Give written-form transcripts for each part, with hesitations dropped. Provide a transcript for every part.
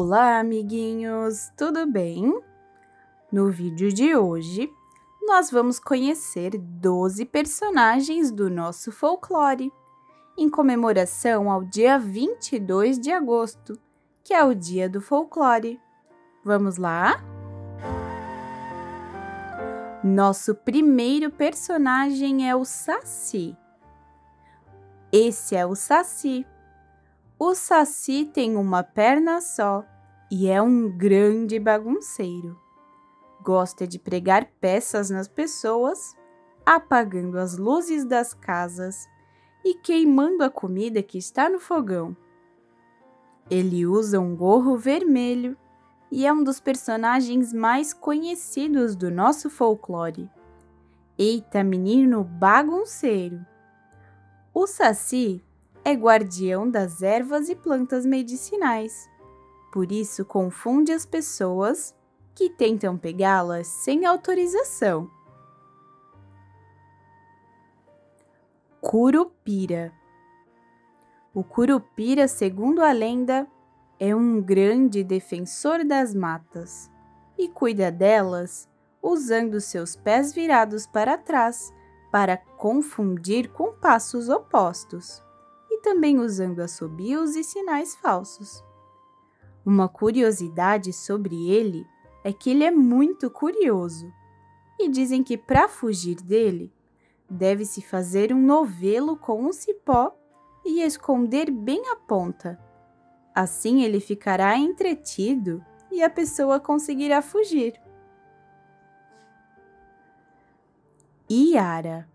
Olá, amiguinhos! Tudo bem? No vídeo de hoje, nós vamos conhecer 12 personagens do nosso folclore, em comemoração ao dia 22 de agosto, que é o Dia do Folclore. Vamos lá? Nosso primeiro personagem é o Saci. Esse é o Saci. O Saci tem uma perna só e é um grande bagunceiro. Gosta de pregar peças nas pessoas, apagando as luzes das casas e queimando a comida que está no fogão. Ele usa um gorro vermelho e é um dos personagens mais conhecidos do nosso folclore. Eita, menino bagunceiro! O Saci é guardião das ervas e plantas medicinais. Por isso, confunde as pessoas que tentam pegá-las sem autorização. Curupira. O Curupira, segundo a lenda, é um grande defensor das matas e cuida delas usando seus pés virados para trás para confundir com passos opostos. E também usando assobios e sinais falsos. Uma curiosidade sobre ele é que ele é muito curioso e dizem que para fugir dele deve-se fazer um novelo com um cipó e esconder bem a ponta. Assim ele ficará entretido e a pessoa conseguirá fugir. Iara.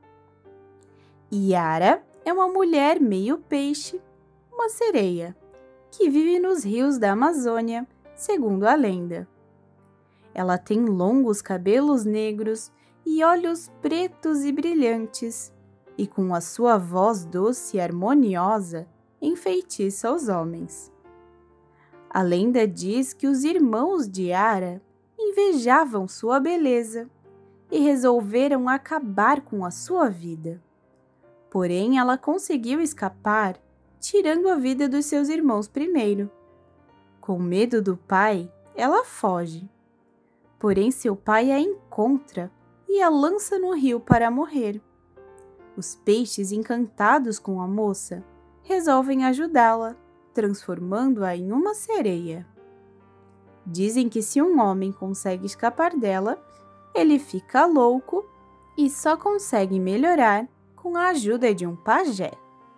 Iara é uma mulher meio peixe, uma sereia, que vive nos rios da Amazônia, segundo a lenda. Ela tem longos cabelos negros e olhos pretos e brilhantes, e com a sua voz doce e harmoniosa, enfeitiça os homens. A lenda diz que os irmãos de Iara invejavam sua beleza e resolveram acabar com a sua vida. Porém, ela conseguiu escapar, tirando a vida dos seus irmãos primeiro. Com medo do pai, ela foge. Porém, seu pai a encontra e a lança no rio para morrer. Os peixes, encantados com a moça, resolvem ajudá-la, transformando-a em uma sereia. Dizem que se um homem consegue escapar dela, ele fica louco e só consegue melhorar com a ajuda de um pajé.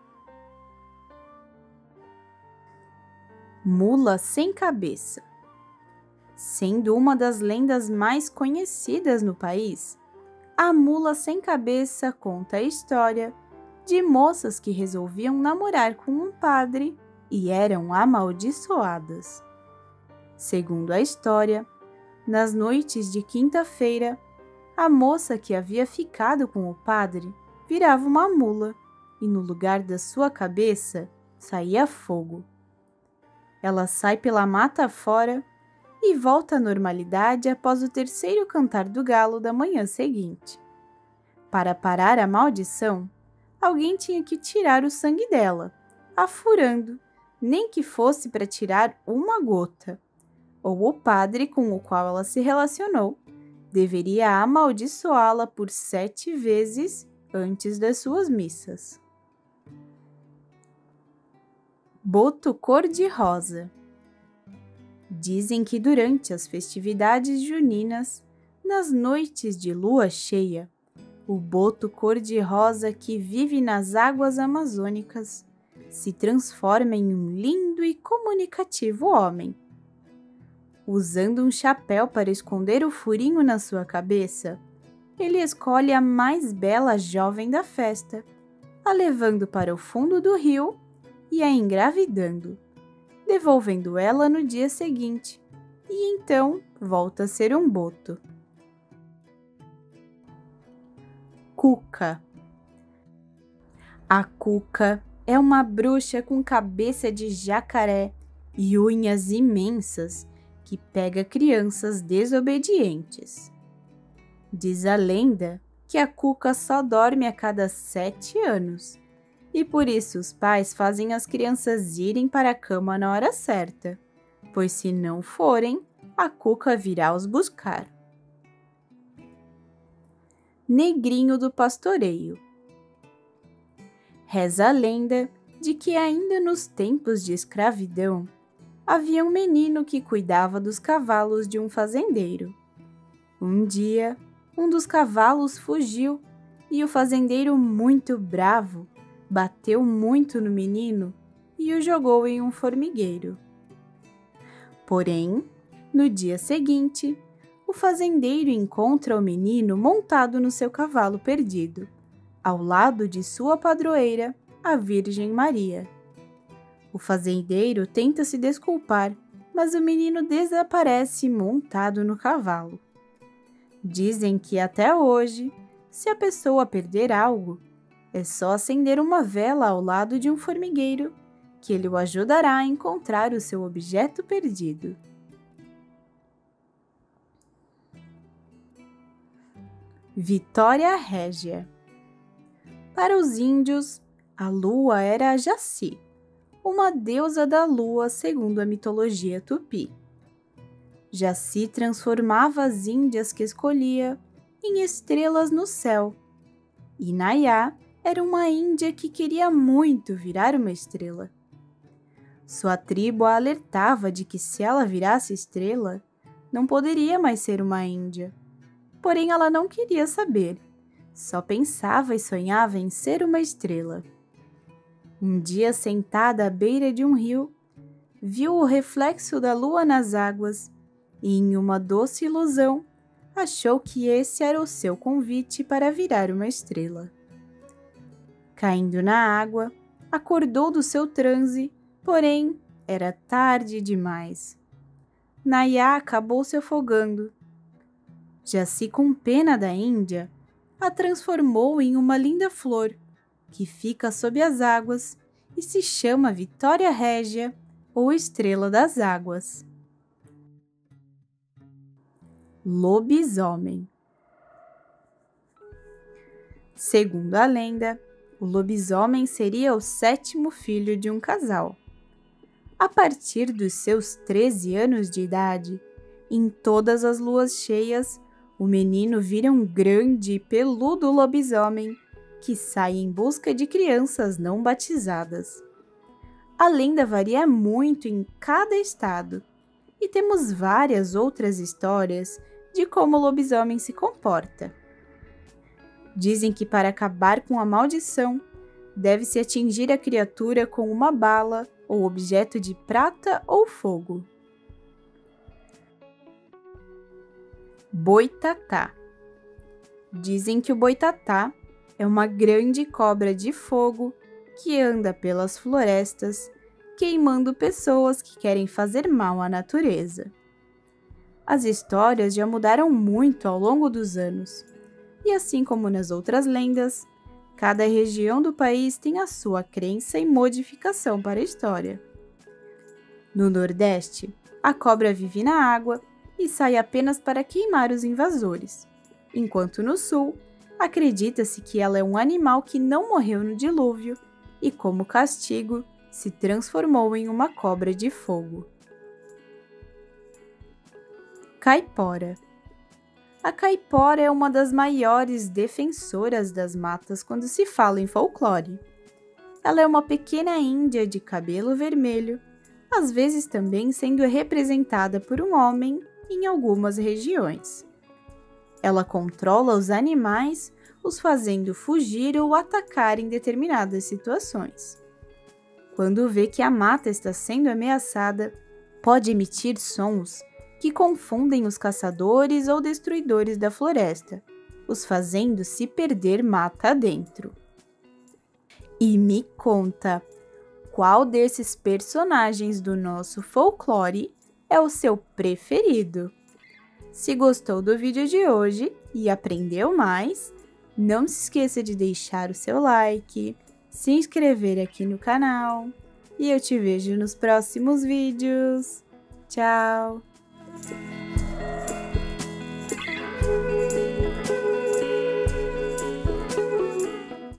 Mula sem cabeça. Sendo uma das lendas mais conhecidas no país, a mula sem cabeça conta a história de moças que resolviam namorar com um padre e eram amaldiçoadas. Segundo a história, nas noites de quinta-feira, a moça que havia ficado com o padre virava uma mula e no lugar da sua cabeça saía fogo. Ela sai pela mata fora e volta à normalidade após o terceiro cantar do galo da manhã seguinte. Para parar a maldição, alguém tinha que tirar o sangue dela, a furando, nem que fosse para tirar uma gota. Ou o padre com o qual ela se relacionou deveria amaldiçoá-la por 7 vezes antes das suas missas. Boto cor-de-rosa. Dizem que durante as festividades juninas, nas noites de lua cheia, o boto cor-de-rosa que vive nas águas amazônicas se transforma em um lindo e comunicativo homem. Usando um chapéu para esconder o furinho na sua cabeça, ele escolhe a mais bela jovem da festa, a levando para o fundo do rio e a engravidando, devolvendo ela no dia seguinte, e então volta a ser um boto. Cuca. A Cuca é uma bruxa com cabeça de jacaré e unhas imensas que pega crianças desobedientes. Diz a lenda que a Cuca só dorme a cada 7 anos e por isso os pais fazem as crianças irem para a cama na hora certa, pois se não forem, a Cuca virá os buscar. Negrinho do Pastoreio. Reza a lenda de que ainda nos tempos de escravidão, havia um menino que cuidava dos cavalos de um fazendeiro. Um dia, um dos cavalos fugiu e o fazendeiro, muito bravo, bateu muito no menino e o jogou em um formigueiro. Porém, no dia seguinte, o fazendeiro encontra o menino montado no seu cavalo perdido, ao lado de sua padroeira, a Virgem Maria. O fazendeiro tenta se desculpar, mas o menino desaparece montado no cavalo. Dizem que até hoje, se a pessoa perder algo, é só acender uma vela ao lado de um formigueiro, que ele o ajudará a encontrar o seu objeto perdido. Vitória Régia. Para os índios, a lua era a Jaci, uma deusa da lua segundo a mitologia tupi. Jaci transformava as índias que escolhia em estrelas no céu, e Nayá era uma índia que queria muito virar uma estrela. Sua tribo a alertava de que se ela virasse estrela, não poderia mais ser uma índia. Porém, ela não queria saber, só pensava e sonhava em ser uma estrela. Um dia, sentada à beira de um rio, viu o reflexo da lua nas águas e, em uma doce ilusão, achou que esse era o seu convite para virar uma estrela. Caindo na água, acordou do seu transe, porém, era tarde demais. Nayá acabou se afogando. Jaci, com pena da Índia, a transformou em uma linda flor, que fica sob as águas e se chama Vitória Régia ou Estrela das Águas. Lobisomem. Segundo a lenda, o lobisomem seria o 7º filho de um casal. A partir dos seus 13 anos de idade, em todas as luas cheias, o menino vira um grande e peludo lobisomem que sai em busca de crianças não batizadas. A lenda varia muito em cada estado e temos várias outras histórias de como o lobisomem se comporta. Dizem que para acabar com a maldição, deve-se atingir a criatura com uma bala ou objeto de prata ou fogo. Boitatá. Dizem que o boitatá é uma grande cobra de fogo que anda pelas florestas, queimando pessoas que querem fazer mal à natureza. As histórias já mudaram muito ao longo dos anos, e assim como nas outras lendas, cada região do país tem a sua crença e modificação para a história. No Nordeste, a cobra vive na água e sai apenas para queimar os invasores, enquanto no Sul, acredita-se que ela é um animal que não morreu no dilúvio e, como castigo, se transformou em uma cobra de fogo. Caipora. A caipora é uma das maiores defensoras das matas quando se fala em folclore. Ela é uma pequena índia de cabelo vermelho, às vezes também sendo representada por um homem em algumas regiões. Ela controla os animais, os fazendo fugir ou atacar em determinadas situações. Quando vê que a mata está sendo ameaçada, pode emitir sons que confundem os caçadores ou destruidores da floresta, os fazendo se perder mata adentro. E me conta, qual desses personagens do nosso folclore é o seu preferido? Se gostou do vídeo de hoje e aprendeu mais, não se esqueça de deixar o seu like, se inscrever aqui no canal e eu te vejo nos próximos vídeos. Tchau!